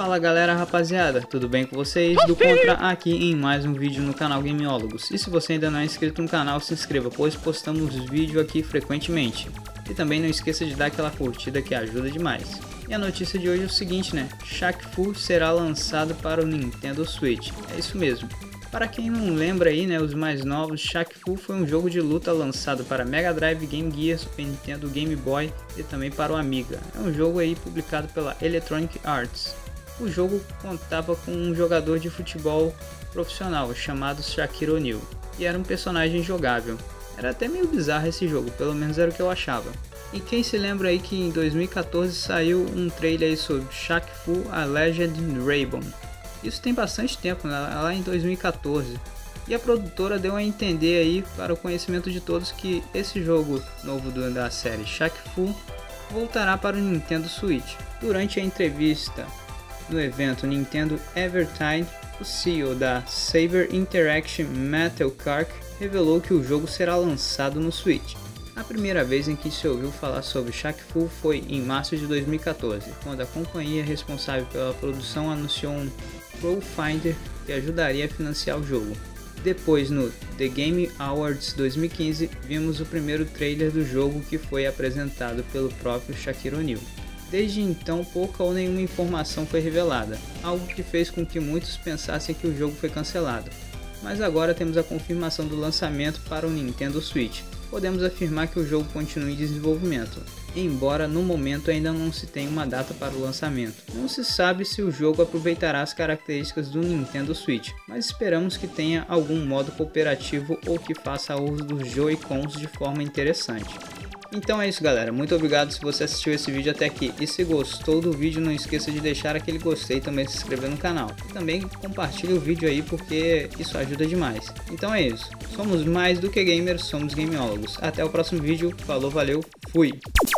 Fala galera, rapaziada, tudo bem com vocês? Do Contra aqui em mais um vídeo no canal Gameólogos. E se você ainda não é inscrito no canal, se inscreva, pois postamos vídeo aqui frequentemente. E também não esqueça de dar aquela curtida que ajuda demais. E a notícia de hoje é o seguinte, né? Shaq Fu será lançado para o Nintendo Switch. É isso mesmo. Para quem não lembra aí, né, os mais novos, Shaq Fu foi um jogo de luta lançado para Mega Drive, Game Gear, Super Nintendo, Game Boy e também para o Amiga. É um jogo aí publicado pela Electronic Arts. O jogo contava com um jogador de futebol profissional chamado Shaquille O'Neal e era um personagem jogável. Era até meio bizarro esse jogo, pelo menos era o que eu achava. E quem se lembra aí que em 2014 saiu um trailer aí sobre Shaq Fu: A Legend in Rainbow. Isso tem bastante tempo, né? Lá em 2014. E a produtora deu a entender aí, para o conhecimento de todos, que esse jogo novo da série Shaq Fu voltará para o Nintendo Switch. Durante a entrevista no evento Nintendo Evertime, o CEO da Saber Interaction, Matthew Clark, revelou que o jogo será lançado no Switch. A primeira vez em que se ouviu falar sobre Shaq Fu foi em março de 2014, quando a companhia responsável pela produção anunciou um crowdfunder que ajudaria a financiar o jogo. Depois, no The Game Awards 2015, vimos o primeiro trailer do jogo, que foi apresentado pelo próprio Shaquille O'Neal. Desde então, pouca ou nenhuma informação foi revelada, algo que fez com que muitos pensassem que o jogo foi cancelado. Mas agora temos a confirmação do lançamento para o Nintendo Switch. Podemos afirmar que o jogo continua em desenvolvimento, embora no momento ainda não se tenha uma data para o lançamento. Não se sabe se o jogo aproveitará as características do Nintendo Switch, mas esperamos que tenha algum modo cooperativo ou que faça uso dos Joy-Cons de forma interessante. Então é isso galera, muito obrigado se você assistiu esse vídeo até aqui, e se gostou do vídeo não esqueça de deixar aquele gostei e também se inscrever no canal. E também compartilhe o vídeo aí, porque isso ajuda demais. Então é isso, somos mais do que gamers, somos gameólogos. Até o próximo vídeo, falou, valeu, fui!